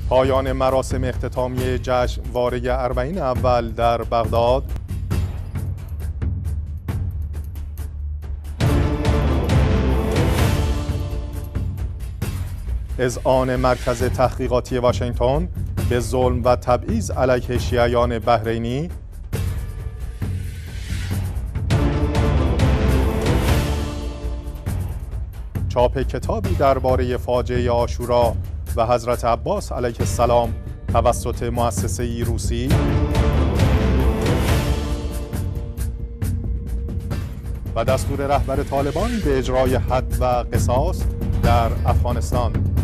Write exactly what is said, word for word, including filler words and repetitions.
پایان مراسم اختتامیه جشنواره اربعین اول در بغداد. اذعان مرکز تحقیقاتی واشنگتن به ظلم و تبعیض علیه شیعیان بحرینی. چاپ کتابی درباره فاجعه عاشورا و حضرت عباس علیه السلام توسط مؤسسه‌ای روسی. و دستور رهبر طالبان به اجرای حد و قصاص در افغانستان.